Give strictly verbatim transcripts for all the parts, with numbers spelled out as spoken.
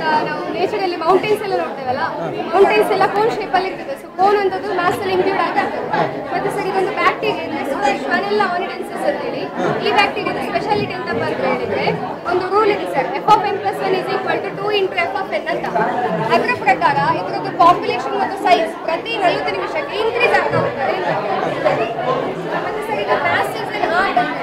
ನಾವು ನೇಚರಲ್ಲಿ ಮೌಂಟೇನ್ಸ್ ಎಲ್ಲ ನೋಡ್ತೇವಲ್ಲ, ಮೌಂಟೇನ್ಸ್ ಎಲ್ಲ ಕೋನ್ ಶೇಪಲ್ಲಿ ಇರ್ತದೆ. ಸೊ ಕೋನ್ ಅಂತದ್ದು ಮ್ಯಾಥ್ಸಲ್ಲಿ ಇನ್ಕ್ಲೂಡ್ ಆಗಿರ್ತದೆ. ಮತ್ತೆ ಸರ್ ಇದೊಂದು ಬ್ಯಾಕ್ಟೀರಿಯಾ ಇದೆ, ಶ್ವಾನೆಲ್ಲಾ ಆನಿಡೆನ್ಸಿಸ್ ಅಂತೇಳಿ. ಈ ಬ್ಯಾಕ್ಟೀರಿಯಾದ ಸ್ಪೆಷಾಲಿಟಿ ಅಂತ ಬಂದು ಹೇಳಿದ್ರೆ ಒಂದು ರೂಲ್ ಇದೆ sir, F of N plus one is equal to two into F of N ಅಂತ. ಅದರ ಪ್ರಕಾರ ಇದರದ್ದು ಪಾಪ್ಯುಲೇಷನ್ ಮತ್ತು ಸೈಜ್ ಪ್ರತಿ ನಲವತ್ತು ನಿಮಿಷಕ್ಕೆ ಇನ್ಕ್ರೀಸ್ ಆಗ್ತಾ ಹೋಗ್ತದೆ. ಮತ್ತೆ ಸರ್ ಈಗ ಮ್ಯಾಥ್ಸ್ ಇಸ್ ಅನ್ ಆರ್ಟ್ ಅಂತ.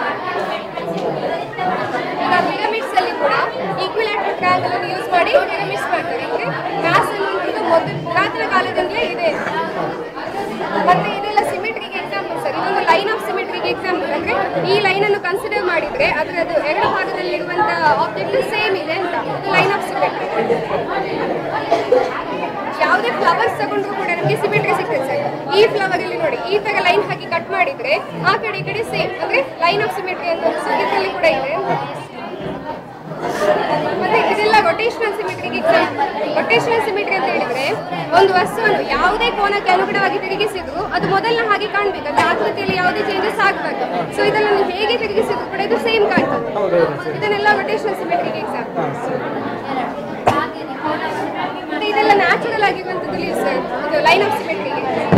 ಈಗ ಪಿರಮಿಡ್ಸ್ ಅಲ್ಲಿ ಕೂಡ ಈಕ್ವಿಲ್ಯಾಟರಲ್ ಟ್ರಯಾಂಗಲ್ ಅನ್ನು ಯೂಸ್ ಮಾಡಿ ಪಿರಮಿಡ್ಸ್ ಮಾಡ್ತಾರೆ. ಅಂದ್ರೆ ಮ್ಯಾಥ್ಸ್ ಅನ್ನುವಂಥದ್ದು ಮೊದಲು ಪುರಾತನ ಕಾಲದಿಂದಲೇ ಇದೆ. ಮತ್ತೆ ಇದೆಲ್ಲ ಸಿಮೆಟ್ರಿಗೆ ಎಕ್ಸಾಂಪಲ್ ಸರ್. ಇದೊಂದು ಲೈನ್ ಆಫ್ ಸಿಮೆಟ್ರಿಗೆ ಎಕ್ಸಾಂಪಲ್. ಅಂದ್ರೆ ಈ ಲೈನ್ ಅನ್ನು ಕನ್ಸಿಡರ್ ಮಾಡಿದ್ರೆ ಅದರದ್ದು ಎರಡು ಭಾಗದಲ್ಲಿರುವಂತ ಆಬ್ಜೆಕ್ಟ್ ಸೇಮ್ ಇದೆ ಅಂತ. Line of symmetry. ಯಾವುದೇ ಫ್ಲವರ್ಸ್ ತಗೊಂಡ್ರು ಕೂಡ ನಮಗೆ ಸಿಮೆಟ್ರಿ ಸಿಗ್ತದೆ ಸರ್. ಈ ಫ್ಲವರ್ ಅಲ್ಲಿ ನೋಡಿ ಈ ತರ ಲೈನ್ ಹಾಕಿ ಕಟ್ ಮಾಡಿದ್ರೆ ಆ ಕಡೆ ಈ ಕಡೆ ಸೇಮ್, ಅಂದ್ರೆ ಲೈನ್ ಆಫ್ ಸಿಮೆಟ್ರಿ ಅಂತ ಇದರಲ್ಲಿ ಕೂಡ ಇದೆ. ಮತ್ತೆ ಇದೆಲ್ಲ ರೊಟೇಷನಲ್ ಸಿಮೆಟ್ರಿಗೆ ಎಕ್ಸಾಂಪಲ್. ರೊಟೇಷನಲ್ ಸಿಮೆಟ್ರಿ ಅಂತ ಹೇಳಿದ್ರೆ ಒಂದು ವಸ್ತುವನ್ನು ಯಾವುದೇ ಕೋನಕ್ಕೆ ಅನುಗುಣವಾಗಿ ತಿರುಗಿಸಿದ್ರು ಅದು ಮೊದಲನ ಹಾಗೆ ಕಾಣ್ಬೇಕು, ಅಂದ್ರೆ ಆಕೃತಿಯಲ್ಲಿ ಯಾವುದೇ ಚೇಂಜಸ್ ಆಗಬಾರ್ದು. ಸೊ ಇದನ್ನು ಹೇಗೆ ತಿರುಗಿಸಿದ್ರು ಕೂಡ ಇದು ಸೇಮ್ ಕಾಣ್ತದೆ. ಇದನ್ನೆಲ್ಲ ರೊಟೇಷನಲ್ ಸಿಮೆಟ್ರಿಗೆ ಎಕ್ಸಾಂಪಲ್. ಮತ್ತೆ ಇದೆಲ್ಲ ನ್ಯಾಚುರಲ್ ಆಗಿರುವಂಥದ್ದು ಲೀವ್ಸ್ ಸರ್. ಇದು ಲೈನ್ ಆಫ್ ಸಿಮೆಟ್ರಿಗೆ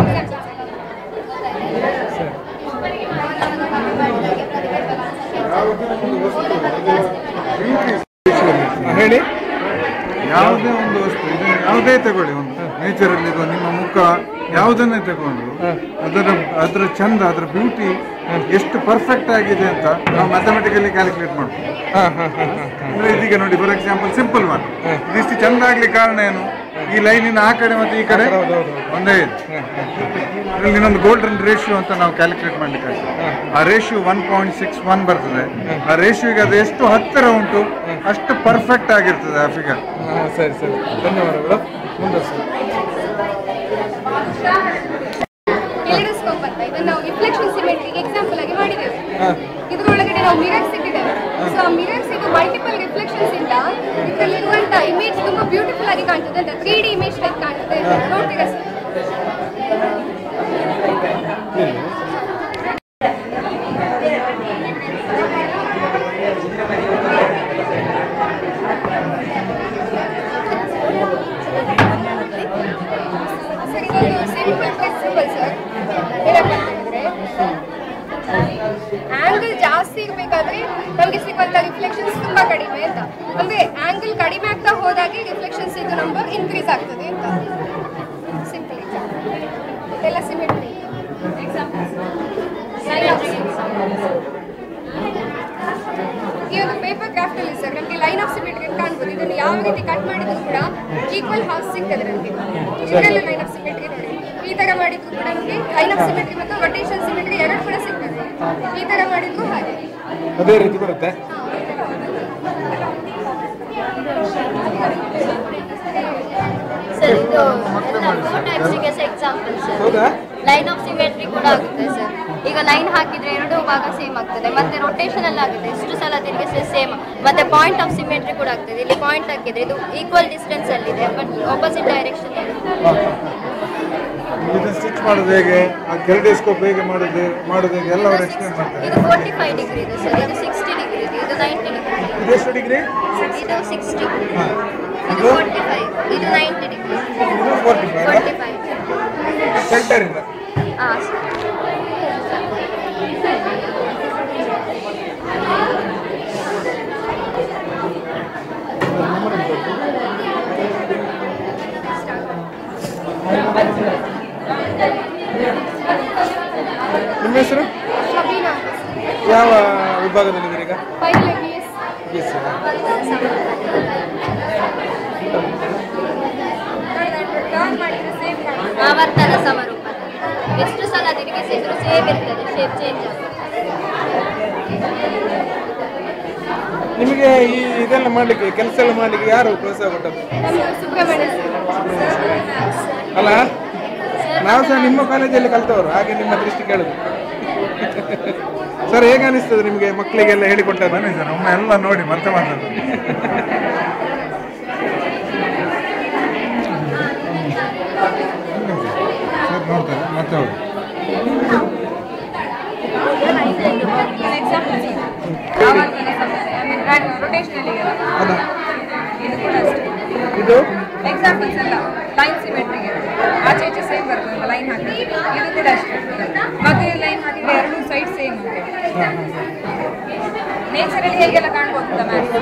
ಹೇಳಿ. ಯಾವುದೇ ಒಂದು ವಸ್ತು ಇದು ಯಾವುದೇ ತಗೊಳ್ಳಿ, ಒಂದು ನೇಚರಲ್ಲಿ ಇರುವ ನಿಮ್ಮ ಮುಖ ಯಾವುದನ್ನೇ ತಗೊಂಡು ಅದರ ಅದರ ಚಂದ, ಅದರ ಬ್ಯೂಟಿ ಎಷ್ಟು ಪರ್ಫೆಕ್ಟ್ ಆಗಿದೆ ಅಂತ ನಾವು ಮ್ಯಾಥಮೆಟಿಕಲಿ ಕ್ಯಾಲ್ಕುಲೇಟ್ ಮಾಡ್ಬೋದು. ಅಂದ್ರೆ ಇದೀಗ ನೋಡಿ, ಫಾರ್ ಎಕ್ಸಾಂಪಲ್ ಸಿಂಪಲ್ ಒನ್, ಇದಿಷ್ಟು ಚಂದ ಆಗ್ಲಿಕ್ಕೆ ಕಾರಣ ಏನು? ಈ ಲೈನಿನ ಆ ಕಡೆ ಮತ್ತು ಈ ಕಡೆ ಒಂದೇ ಇದೆ. ಇದರಲ್ಲಿ ಇನ್ನೊಂದು ಗೋಲ್ಡನ್ ರೇಷಿಯೋ ಅಂತ ನಾವು ಕ್ಯಾಲ್ಕುಲೇಟ್ ಮಾಡ್ಲಿಕ್ಕೆ ಆಗ್ತದೆ. ಆ ratio one point six one ಬರ್ತದೆ. ಆ ರೇಷಿಯೋಗೆ ಅದು ಎಷ್ಟು ಹತ್ತಿರ ಉಂಟು ಅಷ್ಟು ಪರ್ಫೆಕ್ಟ್ ಆಗಿರ್ತದೆ ಆ ಫಿಗರ್. ಸರಿ ಸರಿ, ಧನ್ಯವಾದಗಳು. ಮುಂದೆ ಎಲಿಡೋಸ್ಕೋಪ್ ಅಂತ, ಇದನ್ನು ನಾವು ರಿಫ್ಲೆಕ್ಷನ್ ಸಿಮೆಟ್ರಿಗೆ ಎಕ್ಸಾಂಪಲ್ ಆಗಿ ಮಾಡಿದ್ದೇವೆ. ಇದರೊಳಗಡೆ ನಾವು ಮಿರರ್ಸ್ ಇಟ್ಟಿದ್ದೇವೆ. ಸೊ ಆ ಮಿರರ್ಸ್ ಇದು ಮಲ್ಟಿಪಲ್ ರಿಫ್ಲೆಕ್ಷನ್ಸ್ ಇಂದ ಇದರಲ್ಲಿರುವಂತ ಇಮೇಜ್ ತುಂಬಾ ಬ್ಯೂಟಿಫುಲ್ ಆಗಿ ಕಾಣ್ತದೆ ಅಂತ, ತ್ರೀ ಡಿ ಇಮೇಜ್ ಟೈಪ್ ಕಾಣ್ತದೆ. ನೋಡ್ತೀರಾ ಸರ್? ಆಂಗಲ್ ಜಾಸ್ತಿ ಇರಬೇಕಾದ್ರೆ ನಮಗೆ ಸಿಗುವಂತ ರಿಫ್ಲೆಕ್ಷನ್ಸ್ ತುಂಬಾ ಕಡಿಮೆ ಅಂತ. ಅಂದ್ರೆ ಆಂಗಲ್ ಕಡಿಮೆ ಆಗ್ತಾ ಹೋದಾಗೆ ರಿಫ್ಲೆಕ್ಷನ್ಸ್ ಇದು ನಂಬರ್ ಇನ್ಕ್ರೀಸ್ ಆಗ್ತದೆ ಅಂತ. ಸಿಂಪಲ್ ಇದೆಲ್ಲ ಸಿಮೆಟ್ರಿ ಇದು ಪೇಪರ್ ಕ್ರಾಫ್ಟ್ ಅಲ್ಲಿ ಸರ್ ನಮಗೆ ಲೈನ್ ಆಫ್ ಸಿಮೆಟ್ರಿ ಕಾಣ್ಬೋದು. ಇದನ್ನು ಯಾವ ರೀತಿ ಕಟ್ ಮಾಡಿದ್ರು ಕೂಡ ಈಕ್ವಲ್ ಹಾಫ್ ಸಿಗ್ತದೆ ನಮಗೆ. ಇದರಲ್ಲೂ ಲೈನ್ ಆಫ್ ಸಿಮೆಟ್ರಿ ನೋಡಿ, ಈ ತರ ಮಾಡಿದ್ರು ಕೂಡ ನಮಗೆ ಲೈನ್ ಆಫ್ ಸಿಮೆಟ್ರಿ ಮತ್ತು ರೊಟೇಷನ್ ಸಿಮೆಟ್ರಿ ಎರಡು ಕೂಡ ಸಿಗ್ತದೆ. ಈ ತರ ಮಾಡಿದ್ರು ಹಾಗೆ ಅದೇ ರೀತಿ ಬರುತ್ತೆ. ಸರ್ ಇದು ಫೋರ್ ಟೈಪ್ಸ್ಗೆ ಎಕ್ಸಾಂಪಲ್ ಸರ್. ಹೌದಾ? ಲೈನ್ ಆಫ್ ಸಿಮೆಟ್ರಿ ಕೂಡ ಆಗುತ್ತೆ ಸರ್. ಈಗ ಲೈನ್ ಹಾಕಿದ್ರೆ ಎರಡು ಭಾಗ ಸೇಮ್ ಆಗ್ತದೆ. ಮತ್ತೆ ರೊಟೇಷನ್ ಅಲ್ಲಿ ಆಗುತ್ತೆ, ಎಷ್ಟು ಸಲ ತಿರುಗಿಸಿ ಸೇಮ್. ಮತ್ತೆ ಪಾಯಿಂಟ್ ಆಫ್ ಸಿಮೆಟ್ರಿ ಕೂಡ ಆಗ್ತದೆ. ಇಲ್ಲಿ ಪಾಯಿಂಟ್ ಹಾಕಿದ್ರೆ ಇದು ಈಕ್ವಲ್ ಡಿಸ್ಟೆನ್ಸ್ ಅಲ್ಲಿ ಇದೆ, ಬಟ್ ಆಪೋಸಿಟ್ ಡೈರೆಕ್ಷನ್ ಅಲ್ಲಿ. ಇದನ್ನ ಸ್ಟಿಚ್ ಮಾಡೋದು ಹೇಗೆ, ಆ ಕೆರಡೋಸ್ಕೋಪ್ ಹೇಗೆ ಮಾಡೋದು ಮಾಡೋದು ಹೇಗೆ ಎಲ್ಲ ಅವರು ಎಕ್ಸ್ಪ್ಲೇನ್ ಮಾಡ್ತಾರೆ. ಇದು ಫೋರ್ಟಿ ಫೈವ್ ಡಿಗ್ರಿ ಇದೆ ಸರ್, ಇದು ಸಿಕ್ಸ್ಟಿ ಡಿಗ್ರಿ ಇದೆ, ಇದು ನೈಂಟಿ ಡಿಗ್ರಿ. ಇದು ಎಷ್ಟು ಡಿಗ್ರಿ? ಇದು ಸಿಕ್ಸ್ಟಿ, ಇದು ಫೋರ್ಟಿ ಫೈವ್, ಇದು ನೈಂಟಿ ಡಿಗ್ರಿ. ಇದು forty five forty five centre ಇಂದ. ಹಾಂ ಸರ್. ನಿಮ್ಮ ಹೆಸರು? ಶಬೀನಾ. ಯಾವ ವಿಭಾಗದಲ್ಲಿದ್ದೀರಿ ಈಗ? Final B S. B S C. ಆವರ್ತನ ಸಮರೂಪ ಎಷ್ಟು ಸಲ ತಿರುಗಿಸಿದ್ರು ಸೇಮ್ ಇರ್ತದೆ, ಶೇಪ್ ಚೇಂಜ್ ಆಗ್ತದೆ. ನಿಮಗೆ ಈ ಇದೆಲ್ಲ ಮಾಡಲಿಕ್ಕೆ, ಕೆಲಸ ಎಲ್ಲ ಮಾಡಲಿಕ್ಕೆ ಯಾರು ಪ್ರೋತ್ಸಾಹ ಕೊಟ್ಟದ್ದು? ಸುಬ್ರಹ್ಮಣ್ಯ ಅಲ್ಲ, ನಾವು ಸಹ ನಿಮ್ಮ ಕಾಲೇಜಲ್ಲಿ ಕಲ್ತವರು, ಹಾಗೆ ನಿಮ್ಮ ದೃಷ್ಟಿ ಕೇಳುದು. ಸರ್ ಹೇಗೆ ಅನಿಸ್ತದೆ ನಿಮಗೆ ಮಕ್ಕಳಿಗೆಲ್ಲ ಹೇಳಿಕೊಟ್ಟ? ಬನ್ನಿ ಸರ್, ಒಮ್ಮೆ ಎಲ್ಲ ನೋಡಿ ಮತ್ತೆ ಮಾತಾಡೋದು. ಸರ್ ನೋಡ್ತಾರೆ ಮತ್ತೆ ಹೋಗಿ. ರೊಟೇಷನಲ್ ಅದ ಇದು ಕೂಡ ಅಷ್ಟೇ. ಇದು ಎಕ್ಸಾಂಪಲ್ಸ್ ಎಲ್ಲ ಲೈನ್ ಸಿಮೆಟ್ರಿಗೆ ಆಚೆ ಈಚೆ ಸೇಮ್ ಬರ್ತದೆ ಲೈನ್ ಹಾಕಿದ್ರೆ ಇದು ಕೂಡ ಅಷ್ಟೇ ಮತ್ತೆ ಲೈನ್ ಹಾಕಿದ್ರೆ ಎರಡು ಸೈಡ್ ಸೇಮ್ ಅಂತ ನೇಚರಲ್ಲಿ ಹೇಗೆಲ್ಲ ಕಾಣ್ಬೋದು ಅಂತ ಮ್ಯಾಥ್ಸ್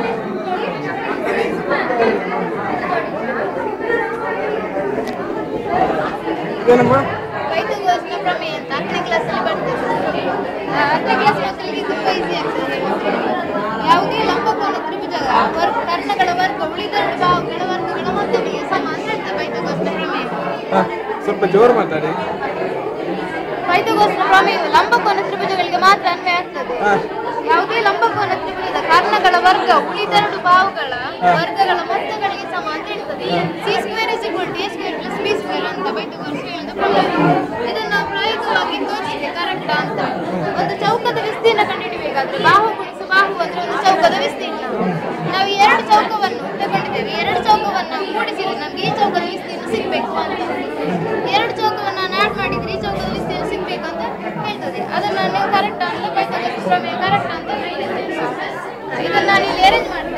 ಇದೇನಮ್ಮ ಪೈಥಾಗೋರಸ್ನ ಪ್ರಮೇಯ ಅಂತ ಹತ್ತನೇ ಕ್ಲಾಸಲ್ಲಿ ಬರ್ತದೆ. ಹತ್ತನೇ ಕ್ಲಾಸ್ ಮಕ್ಕಳಿಗೆ ತುಂಬ ಈಸಿ ಆಗ್ತದೆ. ಯಾವುದೇ ಲಂಬಕೋನ ತ್ರಿಭುಜಗಳ ವರ್ಗ ಕರ್ಣಗಳ ವರ್ಗ ಉಳಿದೆರಡು ಬಾಹುಗಳ ವರ್ಗಗಳ ಮೊತ್ತಗಳಿಗೆ ಸಮ ಅಂತ ಹೇಳ್ತದೆ ಪೈಥಾಗೋರಸ್ನ ಪ್ರಮೇಯ. ಸ್ವಲ್ಪ ಜೋರು ಮಾತಾಡಿ. ಪೈಥಾಗೋರಸ್ನ ಪ್ರಮೇಯವು ಲಂಬಕೋನ ತ್ರಿಭುಜಗಳಿಗೆ ಮಾತ್ರ ಅನ್ವಯ ಆಗ್ತದೆ. ಯಾವುದೇ ಲಂಬಕೋನ ತ್ರಿಭುಜದ ಕರ್ಣಗಳ ವರ್ಗ ಉಳಿದೆರಡು ಬಾಹುಗಳ ವರ್ಗಗಳ ಮೊತ್ತಗಳಿಗೆ ಸಮ ಅಂತ ಹೇಳ್ತದೆ. C square is equal to A square plus B square ಅಂತ ಪೈಥಾಗೋರಸ್ ಹೇಳಿದ ಪ್ರಮೇಯ. ಇದನ್ನು ನಾವು ಪ್ರಾಯೋಗಿಕವಾಗಿ ತೋರಿಸಿದೆ ಕರೆಕ್ಟ್ ಅಂತ. ಒಂದು ಚೌಕದ ವಿಸ್ತೀರ್ಣ ಕಂಡುಹಿಡಿಯಬೇಕಾದ್ರೆ ಬಾಹು ಗುಣಿಸು ಬಾಹು ಅಂದ್ರೆ ಒಂದು ಚೌಕದ ವಿಸ್ತೀರ್ಣ. ನಾವು ಎರಡು ಚೌಕವನ್ನು ತಗೊಂಡಿದ್ದೇವೆ. ಎರಡು ಚೌಕವನ್ನು ಕೂಡಿಸಿದ್ರೆ ನಮ್ಗೆ ಈ ಚೌಕದ ವಿಸ್ತೀರ್ಣ ಸಿಗ್ಬೇಕು ಅಂತ. ಎರಡು ಚೌಕವನ್ನು ನಾನು ಆಡ್ ಮಾಡಿದ್ರೆ ಈ ಚೌಕದ ವಿಸ್ತೀರ್ಣ ಸಿಗ್ಬೇಕು ಅಂತ ಹೇಳ್ತದೆ. ಅದನ್ನ ನೀವು ಕರೆಕ್ಟ್ ಅಂತ ಪೈಥಾಗೋರಸ್ ಪ್ರಮೇಯ ಕರೆಕ್ಟ್ ಅಂತ ಹೇಳಿದ್ದೇನೆ. ಇದನ್ನ ನಾನು ಇಲ್ಲಿ ಅರೇಂಜ್ ಮಾಡ್ತೇನೆ.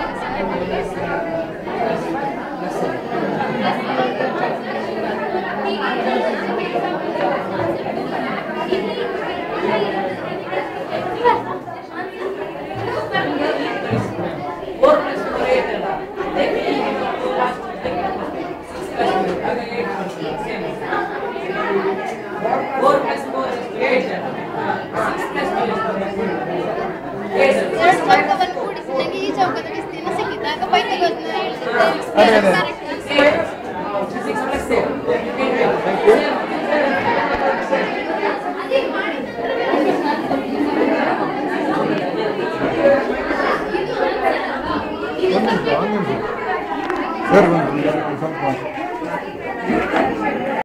ಎರಡು ಚೌಕವನ್ನು ಕೂಡಿಸಿ ನನಗೆ ಈ ಚೌಕದ ವಿಸ್ತೀರ್ಣ ಸಿಕ್ಕಿದಾಗ ಪೈಥಾಗೋರಸ್ನ ಹೇಳಿದ್ದೇನೆ. ಸರ್ ಒಂದು ಸ್ವಲ್ಪ